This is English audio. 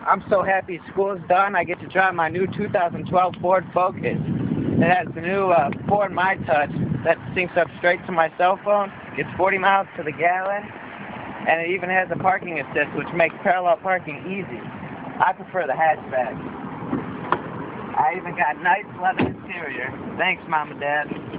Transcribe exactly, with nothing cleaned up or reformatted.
I'm so happy school's done. I get to drive my new two thousand twelve Ford Focus. It has the new uh, Ford My Touch that syncs up straight to my cell phone, gets forty miles to the gallon, and it even has a parking assist, which makes parallel parking easy. I prefer the hatchback. I even got nice leather interior. Thanks, Mom and Dad.